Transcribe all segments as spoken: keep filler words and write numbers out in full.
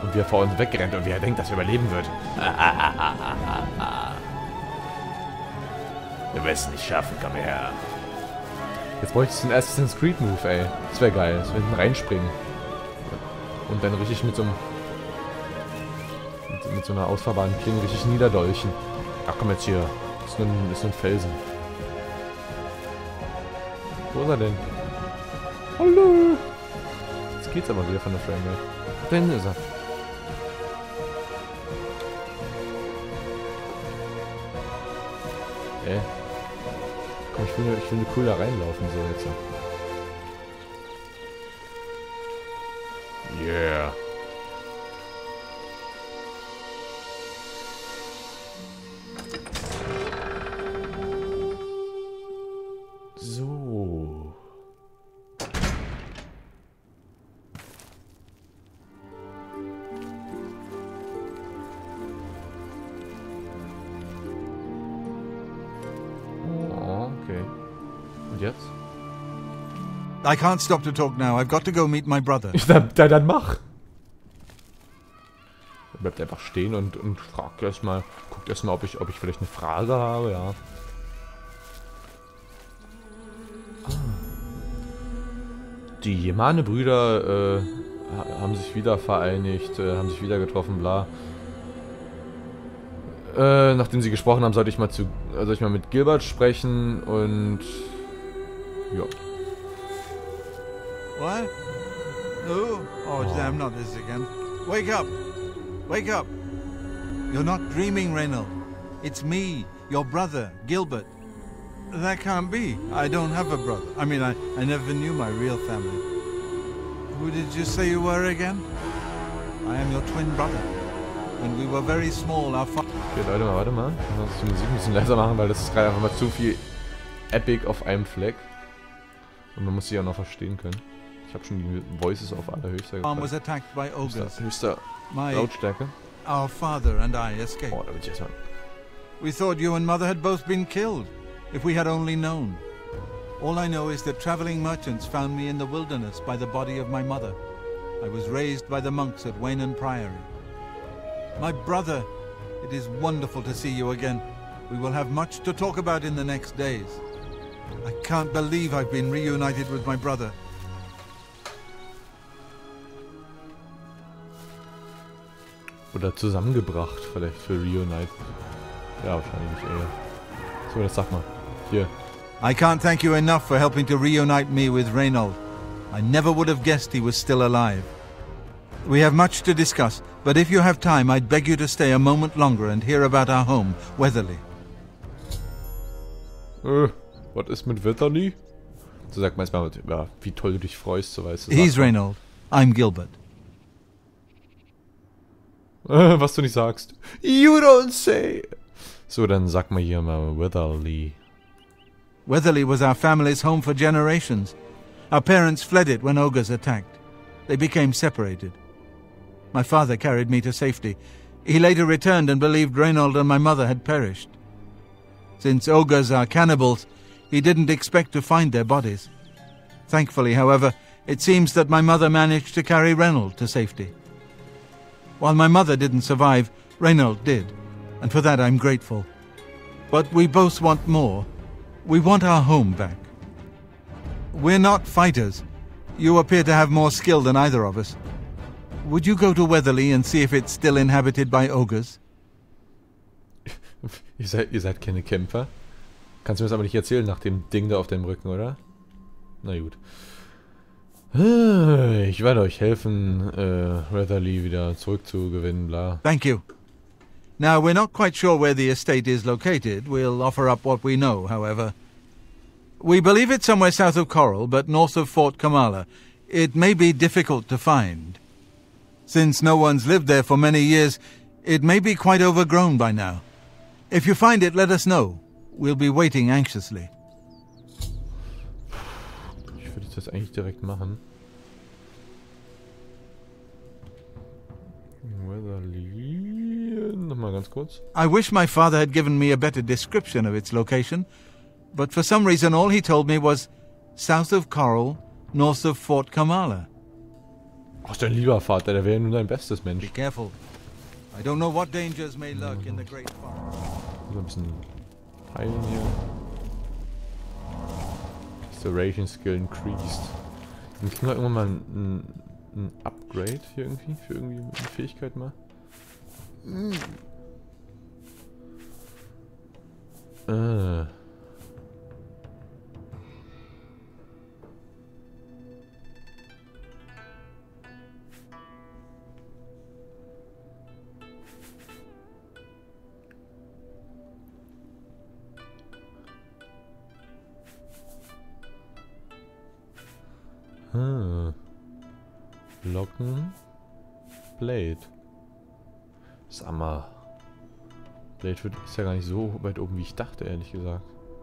Und wie er vor uns wegrennt und wie er denkt, dass er überleben wird. Wir werden es nicht schaffen, komm her. Jetzt bräuchte ich den Assassin's Creed Move, ey. Das wäre geil. Das wäre hinten reinspringen. Und dann richtig mit so einem... Mit, mit so einer ausfahrbaren Klinge richtig niederdolchen. Ach komm jetzt hier. Das ist nur ein, ist nur ein Felsen. Wo ist er denn? Hallo! Jetzt geht's aber wieder von der Framerate. Da hinten ist er. Äh. Komm, ich will, nur, ich will nur cool da reinlaufen, so jetzt. Yeah. So. Okay. Und jetzt? I can't stop to talk now. I've got to go meet my brother. Dann, dann, dann mach. Er bleibt einfach stehen und, und fragt erstmal, guckt erstmal, ob ich, ob ich vielleicht eine Frage habe, ja. Ah. Die Yemane-Brüder äh, haben sich wieder vereinigt, äh, haben sich wieder getroffen, bla. Äh, nachdem sie gesprochen haben, sollte ich mal zu, äh, soll ich mal mit Gilbert sprechen und ja. What? No? Oh, Oh. damn, not this again. Wake up! Wake up! You're not dreaming, Reynolds. It's me, your brother, Gilbert. That can't be. I don't have a brother. I mean, I, I never knew my real family. Who did you say you were again? I am your twin brother. When we were very small, our father... Okay, Leute, mal, warte mal. Ich muss die Musik ein bisschen leiser machen, weil das ist gerade einfach mal zu viel Epic auf einem Fleck. Und man muss sie auch noch verstehen können. Ich habe schon die Voices auf allerhöchster was gepackt. attacked by ogres. Höchster My, Lautstärke. our father and I escaped. Oh, da wird ich erstmal. We thought you and Mother had both been killed, if we had only known. All I know is that traveling merchants found me in the wilderness by the body of my mother. I was raised by the monks at Waynon Priory. My brother, it is wonderful to see you again. We will have much to talk about in the next days. I can't believe I've been reunited with my brother. Oder zusammengebracht, vielleicht für Reunite. Ja, wahrscheinlich eher. So, das sag mal. Hier. I can't thank you enough for helping to reunite me with Reynold. I never would have guessed he was still alive. We have much to discuss, but if you have time, I'd beg you to stay a moment longer and hear about our home, Weatherly. Äh, was ist mit Weatherly? So sagt man erstmal, ja, wie toll du dich freust, so weißt du. He's Reynold. I'm Gilbert. Äh, was du nicht sagst. You don't say. So, dann sag mal hier mal Weatherly. Weatherly was our family's home for generations. Our parents fled it when ogres attacked. They became separated. My father carried me to safety. He later returned and believed Reynold and my mother had perished. Since ogres are cannibals, he didn't expect to find their bodies. Thankfully, however, it seems that my mother managed to carry Reynold to safety. While my mother didn't survive, Reynold did, and for that I'm grateful. But we both want more. We want our home back. We're not fighters. You appear to have more skill than either of us. Would you go to Weatherly and see if it's still inhabited by ogres? ihr, seid, ihr seid keine Kämpfer? Kannst du mir das aber nicht erzählen nach dem Ding da auf deinem Rücken, oder? Na gut. Ich werde euch helfen, äh, Weatherly wieder zurückzugewinnen, bla. Thank you. Now, we're not quite sure where the estate is located. We'll offer up what we know, however. We believe it's somewhere south of Coral, but north of Fort Kamala. It may be difficult to find. Since no one's lived there for many years, it may be quite overgrown by now. If you find it, let us know. We'll be waiting anxiously. Ich würde das eigentlich direkt machen. Weatherly. Nochmal ganz kurz. I wish my father had given me a better description of its location, but for some reason all he told me was south of Coral, north of Fort Kamala. Ach, dein lieber Vater, der wäre nur dein bestes Mensch. Be careful. I don't know what dangers may lurk in the great forest. So ein bisschen heilen hier. Restoration Skill increased. Dann kriegen wir irgendwann mal ein, ein Upgrade hier irgendwie, für irgendwie eine Fähigkeit mal. Mm. Äh. Hm. Locken. Blade. Sag mal. Blade wird, ist ja gar nicht so weit oben, wie ich dachte, ehrlich gesagt.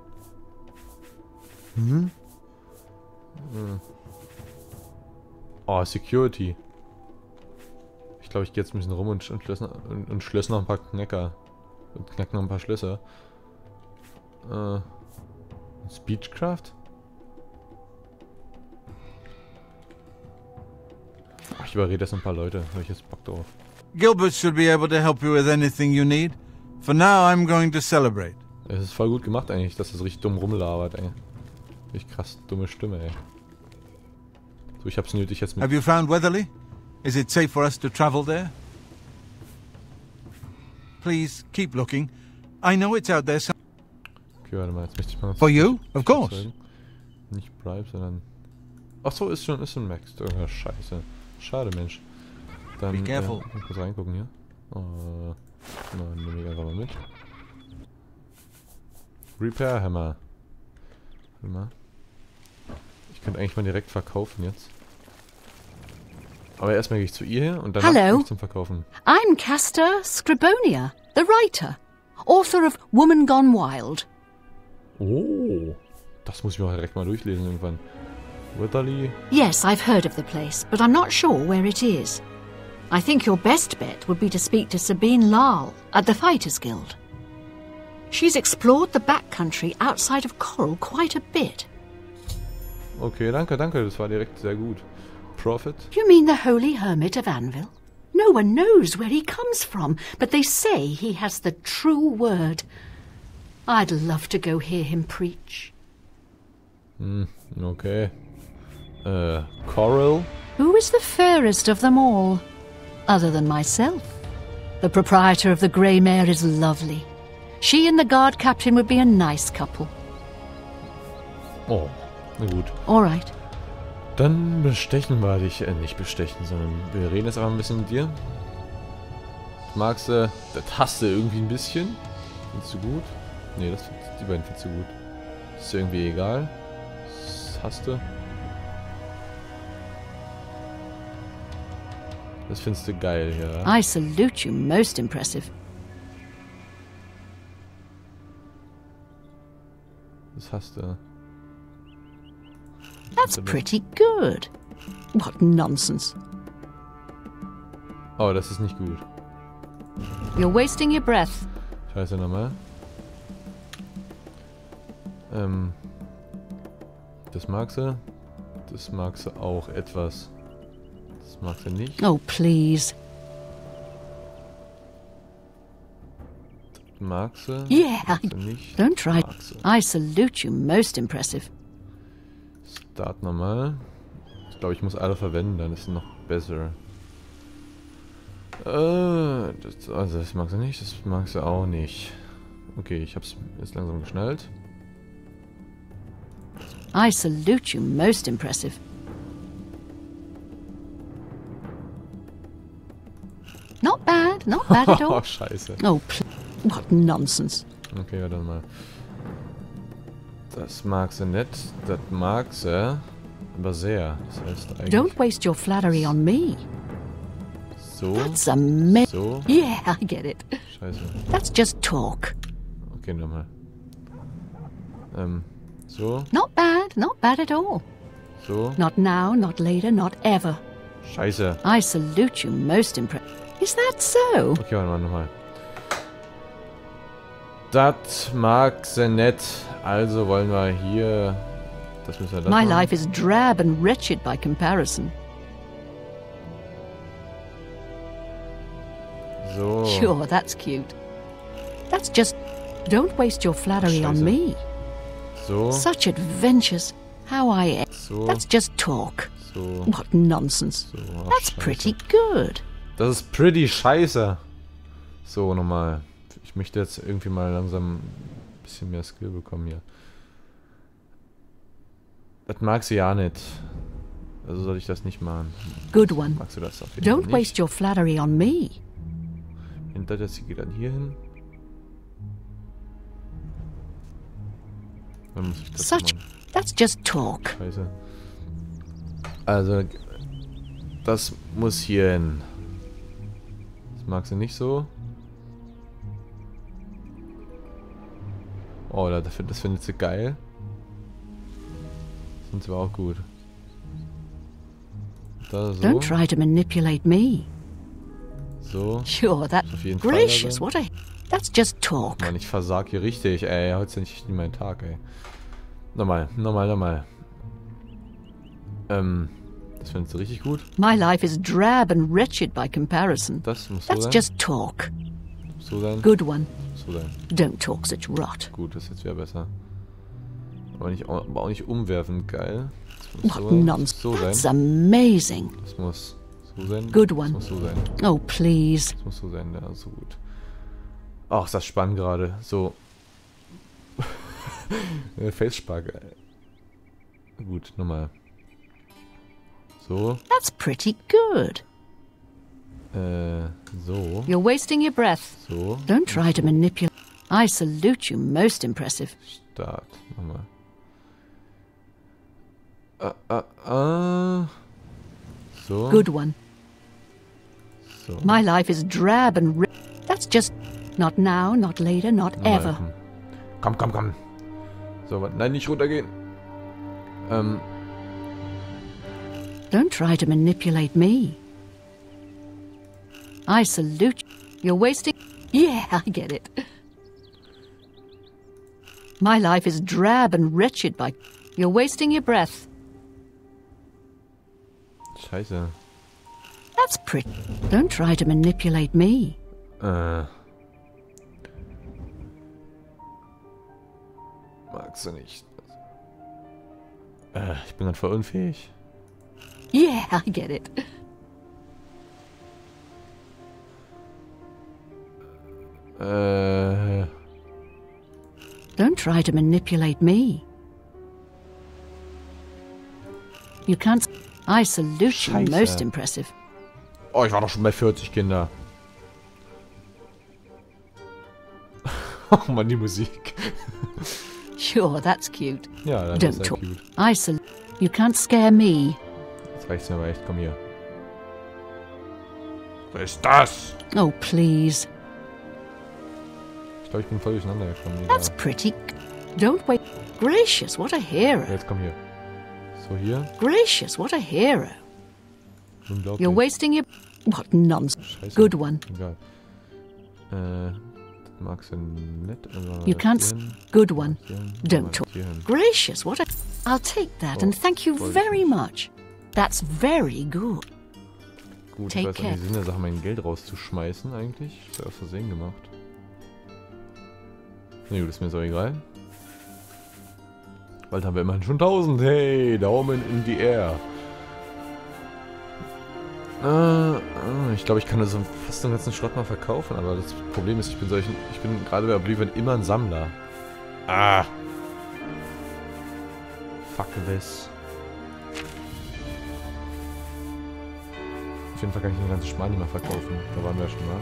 Hm? Hm. Oh, Security. Ich glaube, ich gehe jetzt ein bisschen rum und, und, schlöss, und, und schlöss noch ein paar Knacker. Und knack noch ein paar Schlösser. Äh. Speechcraft? Ach, ich überrede jetzt ein paar Leute. Da habe ich jetzt Bock drauf. Gilbert should be able to help you with anything you need. For now, I'm going to celebrate. Es ist voll gut gemacht eigentlich, dass das richtig dumm rumlabert, ey. Richtig krass dumme Stimme, ey. So, ich hab's nötig jetzt mit... Have you found Weatherly? Is it safe for us to travel there? Please, keep looking. I know it's out there. Okay, warte mal, jetzt möchte ich mal... For you? Of course. Zeigen. Nicht Bribe, sondern... Ach so, ist schon, ist schon maxed. Oh, scheiße. Schade, Mensch. Dann, Be careful. Äh, kurz reingucken hier. Oh, na, nehme ich einfach mal mit. Repair Hammer. Warte mal. Ich könnte eigentlich mal direkt verkaufen jetzt. Aber erstmal gehe ich zu ihr hier und dann gehe ich zum Verkaufen. I'm Castor Scribonia, the writer, author of Woman Gone Wild. Oh, das muss ich mir direkt mal durchlesen irgendwann. Weatherly. Yes, I've heard of the place, but I'm not sure where it is. I think your best bet would be to speak to Sabine Lal at the Fighters Guild. She's explored the backcountry outside of Coral quite a bit. Okay, danke, danke, das war direkt sehr gut. Prophet? You mean the Holy Hermit of Anvil? No one knows where he comes from, but they say he has the true word. I'd love to go hear him preach. Hm, okay. Äh, Coral? Who is the fairest of them all? Other than myself. The proprietor of the Grey Mare is lovely. She and the guard captain would be a nice couple. Oh, na gut. All right. Dann bestechen wir dich, äh, nicht bestechen, sondern wir reden jetzt aber ein bisschen mit dir. Magst du, das hast du irgendwie ein bisschen. Findest du gut? Nee, das die beiden findest du gut. Ist dir irgendwie egal. Das hast du. Das findest du geil, ja. I salute you, most impressive. Das hast du. That's pretty good. What nonsense. Oh, das ist nicht gut. You're wasting your breath. Scheiße nochmal. Ähm. Das magst du. Das magst du auch etwas. Das magst du nicht. Oh, please. Das magst du. Yeah. Magst du nicht. Don't try. Magst du. I salute you, most impressive. Start nochmal. Ich glaube, ich muss alle verwenden, dann ist es noch besser. Äh, das, also das magst du nicht, das magst du auch nicht. Okay, ich hab's jetzt langsam geschnallt. I salute you, most impressive. Not bad, not bad at Oh, all. scheiße. Oh, pl- what nonsense. Okay, warte mal. Das magst du nicht, das magst du aber sehr. Das heißt eigentlich Don't waste your flattery on me. so, That's amazing. so. Yeah, I get it. Scheiße. That's just talk. Okay, nochmal. Ähm, so, Not bad, not bad at all. so. Not now, not later, not ever. Scheiße. I salute you, most impressive. Is that so? Okay, warte mal, nochmal. Das mag sie nicht. Also wollen wir hier... Das müssen wir das My machen. life is drab and wretched by comparison. So. Sure, that's cute. That's just... Don't waste your flattery on Scheiße. me. So. Such adventures. How I... So. That's just talk. So. What nonsense. So. Ach, That's Scheiße. pretty good. Das ist pretty scheiße. So, nochmal. Ich möchte jetzt irgendwie mal langsam ein bisschen mehr Skill bekommen hier. Das mag sie ja nicht. Also soll ich das nicht machen. Good one. Magst du das auf jeden Fall Don't nicht? waste your flattery on me. Hinter der sie geht dann hier hin. Dann muss ich das Such... machen. That's just talk. Scheiße. Also, das muss hier hin. Das mag sie nicht so. Oh, das, das findet sie geil. Das findet sie aber auch gut. Da so. Don't try to manipulate me. So. Sure, that... Auf jeden Fall Gracious, dabei. what a... That's just talk. Mann, ich versag hier richtig, ey. Heute ist ja nicht mein Tag, ey. Nochmal, nochmal, nochmal. Ähm, das findest du richtig gut. My life is drab and wretched by comparison. Das muss so That's sein. just talk. So sein. Good one. So sein. Don't talk such rot. Gut, das ist jetzt wieder besser. Aber, nicht, aber auch nicht umwerfend, geil. Das muss What so, nonsense. so That's sein. amazing. Das muss so sein. Good one. Das muss so sein. Oh, please. Das muss so sein, ja, so gut. Ach, ist das spannend gerade. So. Face-Spark. Gut, nochmal. So. That's pretty good. Äh, so. You're wasting your breath. So. Don't try to manipulate. I salute you, most impressive. Start. Nochmal. Ah, ah, ah. So. Good one. So. My life is drab and ri- That's just... Not now, not later, not Nochmal, ever. Komm, komm, komm. komm. So, warte, nein, nicht runtergehen. Ähm, Don't try to manipulate me. I salute you. You're wasting... Yeah, I get it. My life is drab and wretched by... You're wasting your breath. scheiße. That's pretty. Don't try to manipulate me. Äh. Magst du nicht. Äh, ich bin gerade voll unfähig. Yeah, I get it. Äh. Don't try to manipulate me. You can't... I salute you, Scheiße. most impressive. Oh, ich war doch schon bei vierzig, Kinder. Oh Mann, die Musik. Sure, that's cute. Ja, das Don't ist ja talk. cute. I salute... You can't scare me. Jetzt reicht's mir aber echt. Komm hier. Was ist das? Oh, please. Ich glaube, ich bin voll durcheinander gekommen. That's pretty... Don't wait... Gracious, what a hero. Jetzt komm hier. So, hier. Gracious, what a hero. Unglaublich. You're wasting your... What nonsense. Scheiße. Good one. Egal. Äh, das magst du nicht. Also You das can't... hier hin, Good one. hier hin, Don't das talk. hier hin. Gracious, what a... I'll take that and thank you voll very gut. much. That's very good. Gut, Take ich weiß auch care. nicht, Sinn der Sache, mein Geld rauszuschmeißen eigentlich. Ich habe aus Versehen gemacht. Na gut, ist mir so egal. Bald haben wir immerhin schon tausend. Hey, Daumen in die Air. Äh, äh, ich glaube, ich kann also fast den ganzen Schrott mal verkaufen, aber das Problem ist, ich bin solchen, ich bin gerade bei Oblivion immer ein Sammler. Ah. Fuck this. Auf jeden Fall kann ich den ganzen Schmarrn nicht mehr verkaufen. Da waren wir ja schon mal.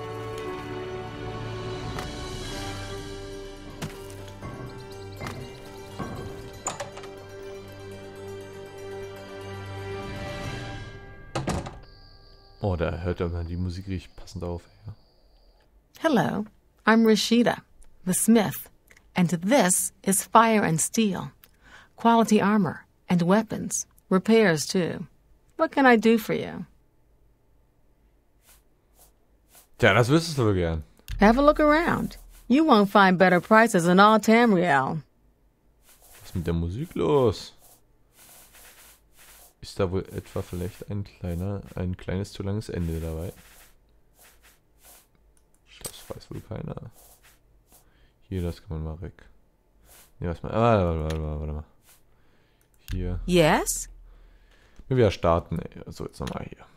Oh, da hört aber die Musik richtig passend auf. Ja. Hello, I'm Rashida, the smith, and this is Fire and Steel. Quality armor and weapons, repairs too. What can I do for you? Tja, das wüsstest du wohl gern. Have a look around. You won't find better prices in all Tamriel. Was ist mit der Musik los? Ist da wohl etwa vielleicht ein kleiner, ein kleines zu langes Ende dabei? Das weiß wohl keiner. Hier, das kann man mal weg. Nee, was mal. Ah, warte, warte, warte, warte mal. Hier. Yes? Wir wieder starten, ey. So, jetzt nochmal hier.